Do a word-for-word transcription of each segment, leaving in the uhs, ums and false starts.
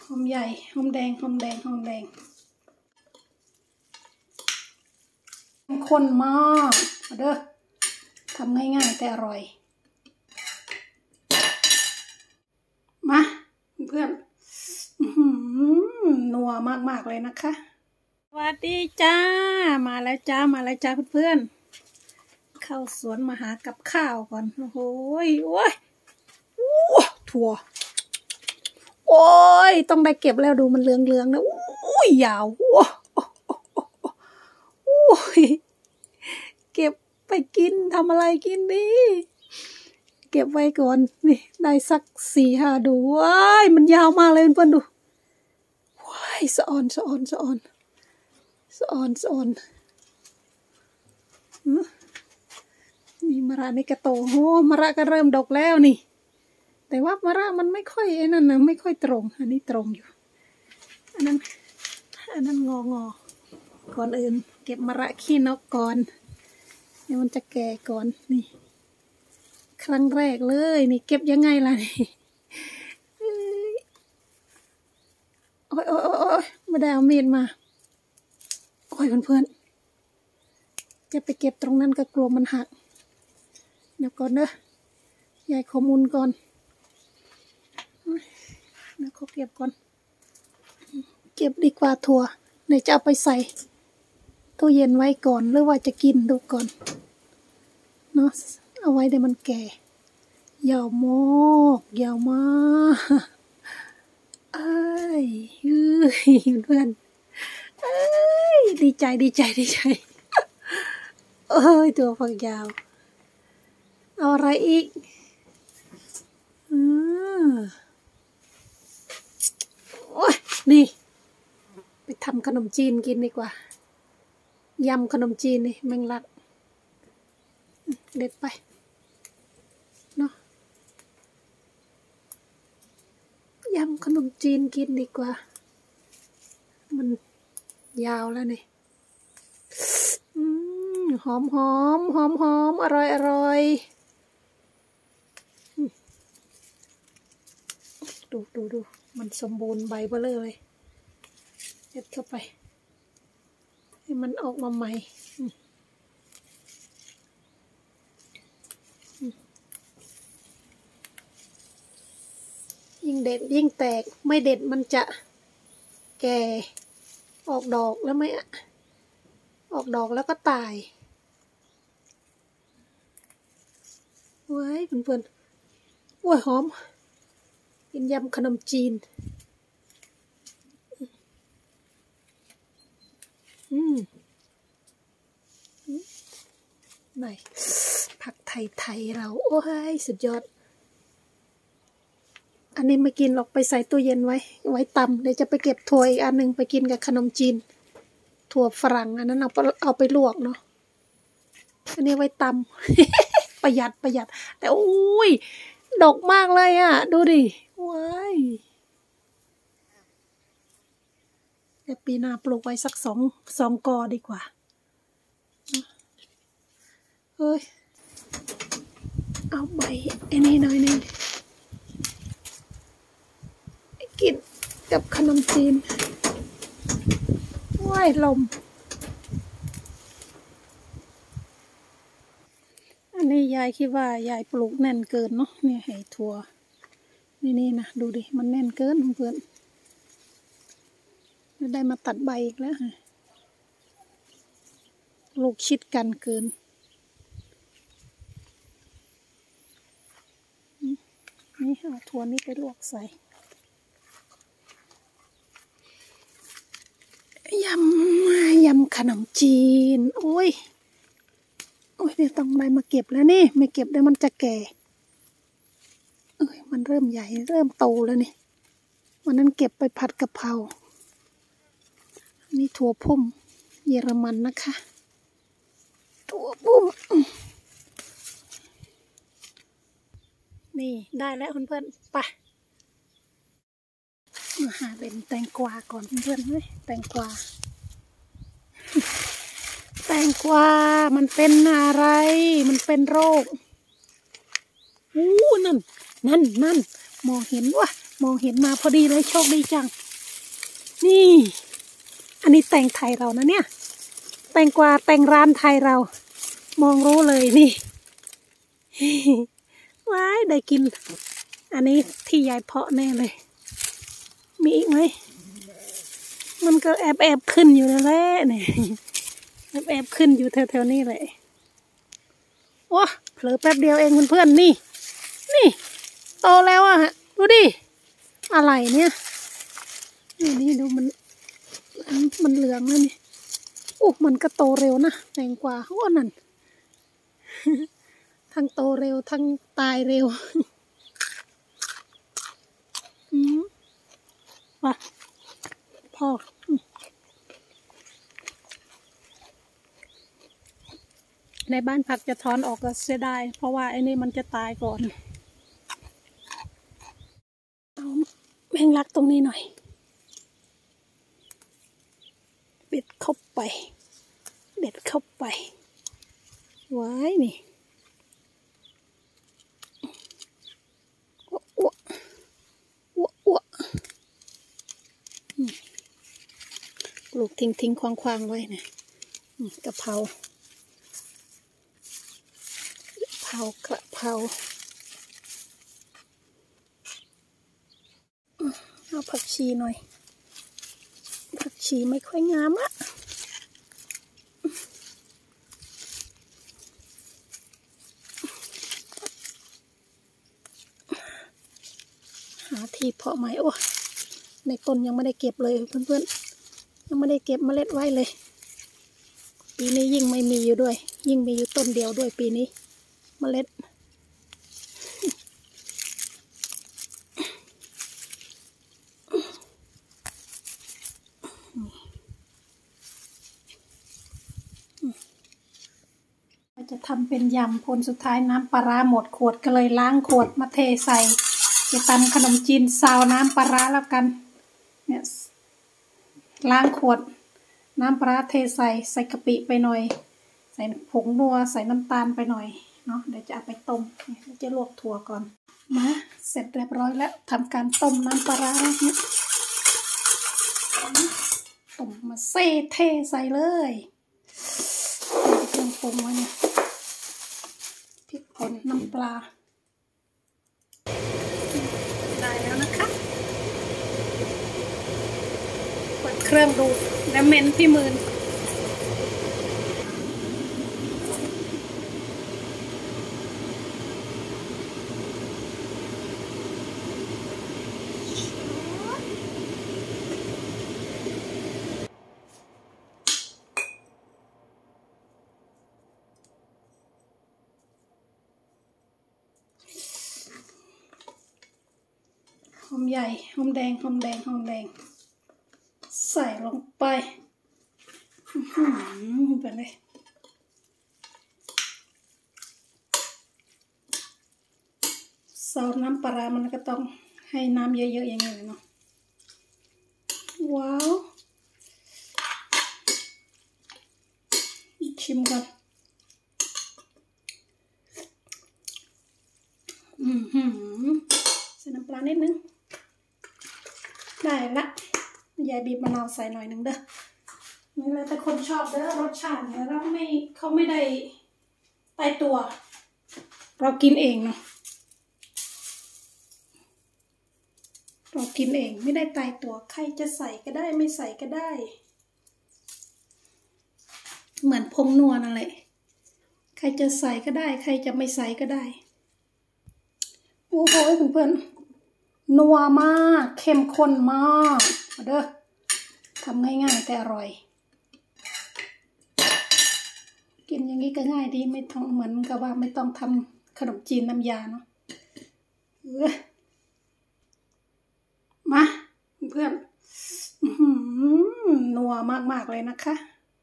หอมใหญ่หอมแดงหอมแดงหอมแดงข้นมากเด้อทำง่ายๆแต่อร่อยมาเพื่อนนัวมากๆเลยนะคะสวัสดีจ้ามาแล้วจ้ามาแล้วจ้าเพื่อนๆเข้าสวนมาหากับข้าวก่อนโอ้โหโอ้ยถั่วโอ้ยต้องได้เก็บแล้วดูมันเหลืองๆนะอุ้ยยาวโอ้ยเก็บไปกินทำอะไรกินดีเก็บไว้ก่อนนี่ได้สักสี่ห้าดูว้ายมันยาวมากเลยเพื่อนๆดูว้ายสะออนสะออนสะออนสะออนสะออนนี่มะระนี่กระโตโอ้มะระก็เริ่มดกแล้วนี่แต่ว่ามะระมันไม่ค่อยนั่นนะไม่ค่อยตรงอันนี้ตรงอยู่อันนั้นอันนั้นงองอก่อนอื่นเก็บมะระขี้นกก่อนเดี๋ยวมันจะแก่ก่อนนี่ครั้งแรกเลยนี่เก็บยังไงล่ะนี่โอ้ยโอ้ยโอ้ยไม่ได้เอามีดมาโอ้ยเพื่อนๆจะไปเก็บตรงนั้นก็กลัวมันหักเดี๋ยวก่อนเนอะยายขอมุนก่อนเดี๋ยวเขาเก็บก่อนเก็บดีกว่าถั่วเดี๋ยวจะเอาไปใส่ตู้เย็นไว้ก่อนหรือว่าจะกินดูก่อนเนาะเอาไว้เดี๋ยวมันแก่ยาวมากยาวมากเอ้ยเพื่อนเอ้ยดีใจดีใจดีใจเอ้ยตัวฝักยาวเอาอะไรอีกอืมโอ้ยนี่ไปทำขนมจีนกินดีกว่ายำขนมจีนนี่แมงลักเด็ดไปเนาะยำขนมจีนกินดีกว่ามันยาวแล้วนี่หอมหอมหอมหอมอร่อยอร่อยดูดูดูมันสมบูรณ์ใบเบ้อเลยเด็ดเข้าไปให้มันออกมาใหม่ยิ่งเด็ดยิ่งแตกไม่เด็ดมันจะแก่ออกดอกแล้วไม่ออกดอกแล้วก็ตายเว้ยเพื่อนๆโอ้ยหอมกินยำขนมจีนอืมไหนผักไทยๆเราโอ้ยสุดยอดอันนี้ไม่กินหรอกไปใส่ตู้เย็นไว้ไว้ตำเดี๋ยวจะไปเก็บถั่วอีกอันหนึ่งไปกินกับขนมจีนถั่วฝรั่งอันนั้นเอาไปเอาไปลวกเนาะอันนี้ไว้ตำ ประหยัดประหยัดแต่โอ้ยดกมากเลยอ่ะดูดิว้ายเดี๋ยวปีหน้าปลูกไว้สักสองสองกอดีกว่าเฮ้ยเอาใบไอ้นี่หน่อยนึงกินกับขนมจีนว้ายลมอันนี้ยายคิดว่ายายปลูกแน่นเกินเนาะเนี่ยให้ถั่วนี่นี่นะดูดิมันแน่นเกินเพื่อนได้มาตัดใบอีกแล้วฮะลูกชิดกันเกินนี่เอาถั่วนี้ไปลวกใส่ยำยำขนมจีนโอ้ยโอ้ยเดี๋ยวต้องได้มาเก็บแล้วนี่ไม่เก็บเดี๋ยวมันจะแก่เอ้ยมันเริ่มใหญ่เริ่มโตแล้วนี่วันนั้นเก็บไปผัดกะเพรานี่ถั่วพุ่มเยอรมันนะคะถั่วพุ่มนี่ได้แล้วเพื่อนๆไปมาหาเป็นแตงกวาก่อนเพื่อนๆเฮ้ยแตงกวาแตงกวามันเป็นอะไรมันเป็นโรคอู้นั่นนั่นนั่นมองเห็นวะมมองเห็นมาพอดีเลยโชคดีจังนี่อันนี้แตงไทยเรานะเนี่ยแตงกวาแตงร้านไทยเรามองรู้เลยนี่ว้ายได้กินอันนี้ที่ยายเพาะแน่เลยมีอีกไหมมันก็แอบแอบขึ้นอยู่แล้วแหละเนี่ยแอบแอบขึ้นอยู่แถวๆนี้เลยว้าเผลอแป๊บเดียวเองเพื่อนๆนี่นี่โตแล้วอะฮะดูดิอะไรเนี่ยนี่นี่ดูมันมันเหลืองแล้วนี่โอ้มันก็โตเร็วนะแตงกวาโอ้นั่นทั้งโตเร็วทั้งตายเร็วอืมว่ะพอในบ้านผักจะถอนออกก็เสียดายเพราะว่าไอ้นี่มันจะตายก่อนเอาแมงลักตรงนี้หน่อยเด็ดเข้าไปเด็ดเข้าไปไว้นี่อ้วอ้วอ้วอ้วปลูกทิ้งทิ้งควางควางไว้เนี่ยกะเพรากะเพรากระเพราเอาผักชีหน่อยผักชีไม่ค่อยงามอะหาที่เพาะไม้โอ้ในต้นยังไม่ได้เก็บเลยเพื่อนๆยังไม่ได้เก็บเมล็ดไว้เลยปีนี้ยิ่งไม่มีอยู่ด้วยยิ่งมีอยู่ต้นเดียวด้วยปีนี้เมล็ดจะทำเป็นยำผลสุดท้ายน้ำปลาร้าหมดขวดก็เลยล้างขวดมาเทใส่จะตำขนมจีนซาวน้ำปลาร้าแล้วกันเนี่ยล้างขวดน้ำปลาเทใส่ใส่กะปิไปหน่อยใส่ผงนัวใส่น้ำตาลไปหน่อยเนาะเดี๋ยวจะเอาไปต้มเดี๋ยวจะลวกถั่วก่อนมาเสร็จเรียบร้อยแล้วทำการต้มน้ำปลาเนี่ยต้มมาเซ่เทใส่เลยเครื่องปรุงไว้เนี่ยพริกป่นน้ำปลาได้แล้วนะคะเปิดเครื่องดูแล้วเมนที่มือหอมใหญ่หอมแดงหอมแดงหอมแดงใส่ลงไปไปเลยซอสน้ำปลามันก็ต้องให้น้ำเยอะๆอย่างนี้เลยเนาะว้าวชิมก่อนอืมหืมใส่น้ำปลานิดนึงได้ละยายบีบมะนาวใส่หน่อยหนึ่งเด้อนี่แหละแต่คนชอบเด้อรสชาติเนี่ยเราไม่เขาไม่ได้ตายตัวเรากินเองเนาะเรากินเองไม่ได้ตายตัวใครจะใส่ก็ได้ไม่ใส่ก็ได้เหมือนพงนัวนั่นแหละใครจะใส่ก็ได้ใครจะไม่ใส่ก็ได้โอ้โหเพื่อนๆนัวมากเข้มข้นมากเด้อทำง่ายๆแต่อร่อยกินอย่างนี้ก็ง่ายดีไม่ต้องเหมือนกับว่าไม่ต้องทำขนมจีนน้ำยาเนาะมาเพื่อนนัวมากๆเลยนะคะ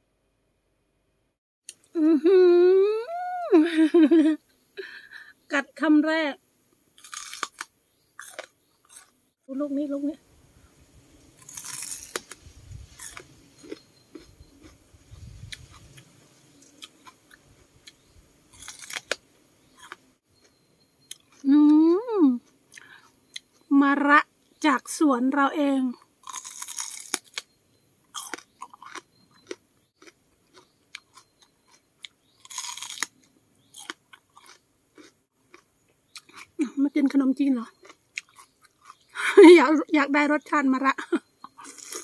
กัดคำแรกลูกนี้ลูกนี้อืมมะระจากสวนเราเองมากินขนมจีนเหรอ อยากอยากได้รสชาติมะระ